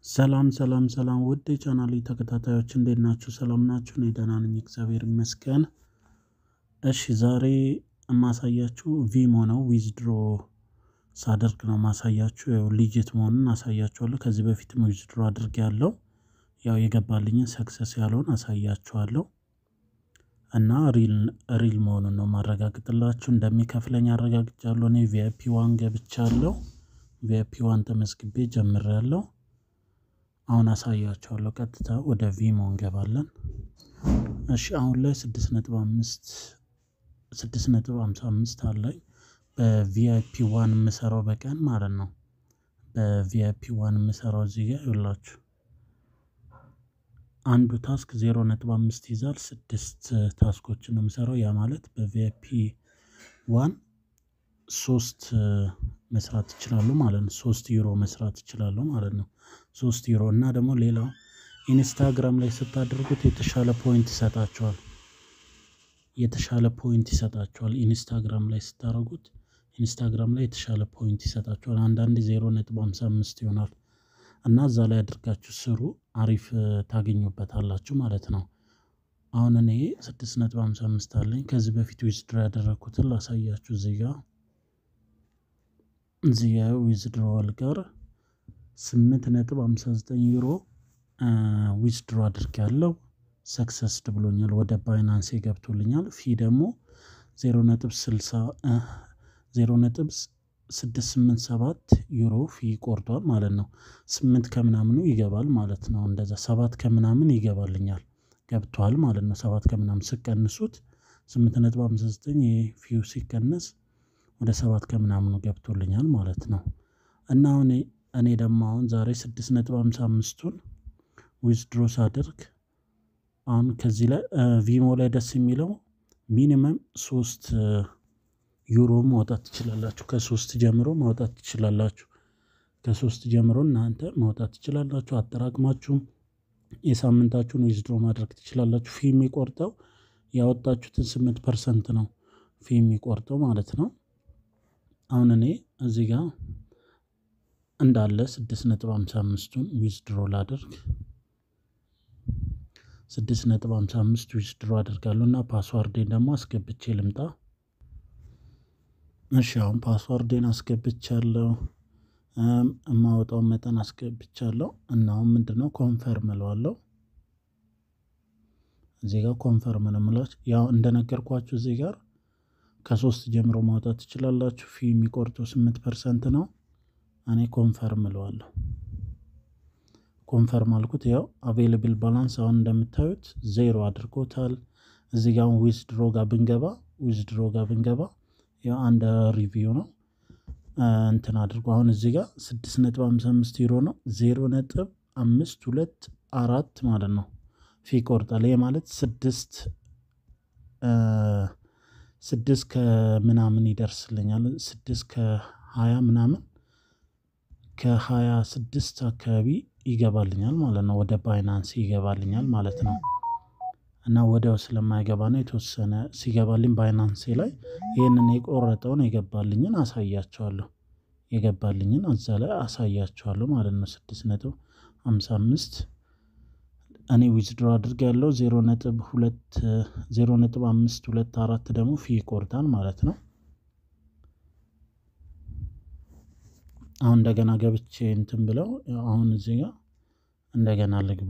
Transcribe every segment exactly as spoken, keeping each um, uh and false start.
ሰላም ሰላም ሰላም ውድ የቻናሌ ተከታታዮች እንዴት ናችሁ? ሰላም ናችሁ? እኔ ደህና ነኝ እግዚአብሔር ይመስገን። እሺ ዛሬ የማሳያችሁ ቪሞ ነው። ዊዝድሮ ሳደርግ ነው ማሳያችሁ። ያው ሊጂት መሆኑን አሳያችኋለሁ። ከዚህ በፊትም ዊዝድሮ አድርጌያለሁ። ያው የገባልኝን ሰክሰስ ያለውን አሳያችኋለሁ እና ሪል ሪል መሆኑን ነው ማረጋግጥላችሁ። እንደሚከፍለኝ አረጋግጫለሁ። እኔ ቪአይፒ ዋን ገብቻለሁ። ቪአይፒ ዋን ተመዝግቤ ጀምሬያለሁ። አሁን አሳያችኋለሁ። ቀጥታ ወደ ቪሞ እንገባለን። እሺ አሁን ላይ ስድስት ነጥብ አምስት ስድስት ነጥብ ሃምሳ አምስት አለኝ በቪአይፒ ዋን የምሰራው በቀን ማለት ነው። በቪአይፒ ዋን የምሰራው እዚህ ጋር ይኸውላችሁ አንዱ ታስክ ዜሮ ነጥብ አምስት ይዛል። ስድስት ታስኮችን ነው የምሰራው። ያ ማለት በቪአይፒ ዋን ሶስት መስራት ይችላሉ ማለት ነው። ሶስት ዩሮ መስራት ይችላሉ ማለት ነው። ሶስት ዩሮ እና ደግሞ ሌላው ኢንስታግራም ላይ ስታደርጉት የተሻለ ፖይንት ይሰጣቸዋል። የተሻለ ፖይንት ይሰጣቸዋል ኢንስታግራም ላይ ስታደርጉት ኢንስታግራም ላይ የተሻለ ፖይንት ይሰጣቸዋል። አንዳንድ ዜሮ ነጥብ ሃምሳ አምስት ይሆናል እና እዛ ላይ አድርጋችሁ ስሩ። አሪፍ ታገኙበታላችሁ ማለት ነው። አሁን እኔ ስድስት ነጥብ ሃምሳ አምስት አለኝ። ከዚህ በፊት ዊዝድሮ ያደረኩትን ላሳያችሁ። እዚህ ጋር እዚህ ጋር ዊዝድሮዋል ጋር ስምንት ነጥብ ሃምሳ ዘጠኝ ዩሮ ዊዝድሮ አድርጌያለሁ። ሰክሰስድ ብሎኛል። ወደ ባይናንስ ገብቶልኛል። ፊ ደግሞ ዜሮ ነጥብ ስልሳ ዜሮ ነጥብ ስድስት ስምንት ሰባት ዩሮ ፊ ቆርጧል ማለት ነው። ስምንት ከምናምኑ ይገባል ማለት ነው። እንደዛ ሰባት ከምናምን ይገባልኛል ገብቷል ማለት ነው። ሰባት ከምናምን ስቀንሱት ስምንት ነጥብ ሃምሳ ዘጠኝ ፊው ሲቀነስ ወደ ሰባት ከምናምኑ ገብቶልኛል ማለት ነው። እና አሁን እኔ ደግሞ አሁን ዛሬ ስድስት ነጥብ ሃምሳ አምስቱን ዊዝድሮ ሳደርግ አሁን ከዚህ ላይ ቪሞ ላይ ደስ የሚለው ሚኒመም ሶስት ዩሮ ማውጣት ትችላላችሁ። ከሶስት ጀምሮ ማውጣት ትችላላችሁ። ከሶስት ጀምሮ እናንተ ማውጣት ትችላላችሁ። አጠራቅማችሁ የሳምንታችሁን ዊዝድሮ ማድረግ ትችላላችሁ። ፊ የሚቆርጠው ያወጣችሁትን ስምንት ፐርሰንት ነው ፊ የሚቆርጠው ማለት ነው። አሁን እኔ እዚህ ጋር እንዳለ ስድስት ነጥብ ሃምሳ አምስቱን ዊዝድሮ ላደርግ ስድስት ነጥብ ሃምሳ አምስት ዊዝድሮ አደርጋለሁ እና ፓስዋርዴን ደግሞ አስገብቼ ልምጣ። እሺ አሁን ፓስዋርዴን አስገብቻለሁ። የማወጣው መጠን አስገብቻለሁ እና አሁን ምንድነው ኮንፈርም እለዋለሁ። እዚህ ጋር ኮንፈርም ነው የምላችሁ። ያው እንደነገርኳችሁ እዚህ ጋር ከሶስት ጀምሮ ማውጣት ትችላላችሁ። ፊ የሚቆርጠው ስምንት ፐርሰንት ነው። እኔ ኮንፈርም እለዋለሁ። ኮንፈርም አልኩት። ያው አቬይላብል ባላንስ አሁን እንደምታዩት ዜሮ አድርጎታል። እዚህ ጋር ዊዝድሮ ጋር ብንገባ ዊዝድሮ ጋር ብንገባ ያው አንድ ሪቪው ነው እንትን አድርጎ አሁን እዚህ ጋር ስድስት ነጥብ ሃምሳ አምስት ዩሮ ነው። ዜሮ ነጥብ አምስት ሁለት አራት ማለት ነው ፊ ቆርጣል። ይሄ ማለት ስድስት ስድስት ከምናምን ይደርስልኛል። ስድስት ከሃያ ምናምን ከሃያ ስድስት አካባቢ ይገባልኛል ማለት ነው። ወደ ባይናንስ ይገባልኛል ማለት ነው። እና ወዲያው ስለማይገባ ነው የተወሰነ ሲገባልኝ ባይናንስ ላይ ይሄንን የቆረጠውን የገባልኝን አሳያችኋለሁ። የገባልኝን እዛ ላይ አሳያችኋለሁ ማለት ነው። ስድስት ነጥብ ሃምሳ አምስት እኔ ዊዝድሮ አድርጌያለሁ። ዜሮ ነጥብ ሁለት ዜሮ ነጥብ አምስት ሁለት አራት ደግሞ ፊ ይቆርጣል ማለት ነው። አሁን እንደገና ገብቼ እንትን ብለው አሁን እዚህ ጋር እንደገና ልግባ።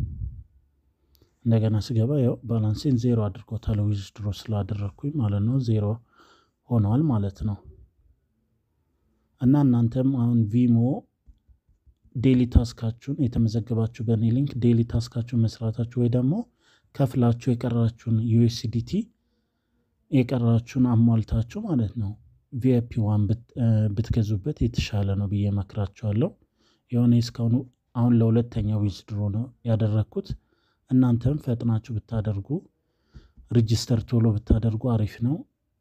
እንደገና ስገባ ያው ባላንሴን ዜሮ አድርጎታል ዊዝድሮ ስላደረኩኝ ማለት ነው። ዜሮ ሆኗል ማለት ነው። እና እናንተም አሁን ቪሞ ዴሊ ታስካችሁን የተመዘገባችሁ በኔ ሊንክ ዴሊ ታስካችሁን መስራታችሁ ወይ ደግሞ ከፍላችሁ የቀራችሁን ዩኤስዲቲ የቀራችሁን አሟልታችሁ ማለት ነው ቪአይፒ ዋን ብትገዙበት የተሻለ ነው ብዬ መክራችኋለሁ። የሆነ እስካሁን አሁን ለሁለተኛው ዊዝድሮ ነው ያደረኩት። እናንተም ፈጥናችሁ ብታደርጉ ሬጂስተር ቶሎ ብታደርጉ አሪፍ ነው።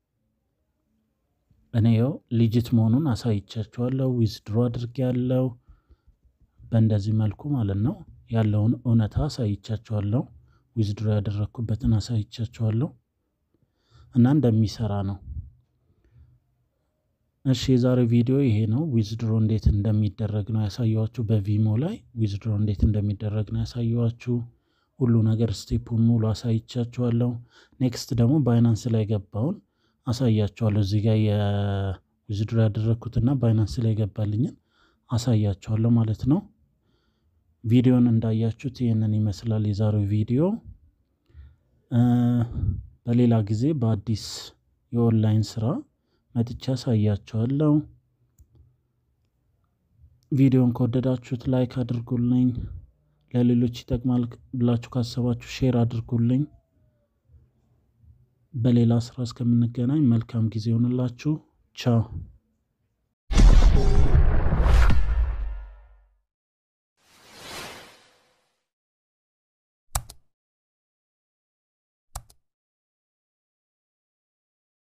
እኔ ያው ሊጂት መሆኑን አሳይቻችኋለሁ። ዊዝድሮ አድርጌያለሁ በእንደዚህ መልኩ ማለት ነው። ያለውን እውነታ አሳይቻችኋለሁ። ዊዝድሮ ያደረኩበትን አሳይቻችኋለሁ እና እንደሚሰራ ነው። እሺ የዛሬው ቪዲዮ ይሄ ነው። ዊዝድሮ እንዴት እንደሚደረግ ነው ያሳየኋችሁ። በቪሞ ላይ ዊዝድሮ እንዴት እንደሚደረግ ነው ያሳየኋችሁ። ሁሉ ነገር ስቴፑን ሙሉ አሳይቻችኋለሁ። ኔክስት ደግሞ ባይናንስ ላይ ገባውን አሳያችኋለሁ። እዚህ ጋር የዊዝድሮ ያደረኩትና ባይናንስ ላይ ገባልኝን አሳያችኋለሁ ማለት ነው። ቪዲዮን እንዳያችሁት ይሄንን ይመስላል የዛሬው ቪዲዮ። በሌላ ጊዜ በአዲስ የኦንላይን ስራ መጥቻ አሳያችኋለሁ። ቪዲዮን ከወደዳችሁት ላይክ አድርጉልኝ። ለሌሎች ይጠቅማል ብላችሁ ካሰባችሁ ሼር አድርጉልኝ። በሌላ ስራ እስከምንገናኝ መልካም ጊዜ ይሁንላችሁ። ቻው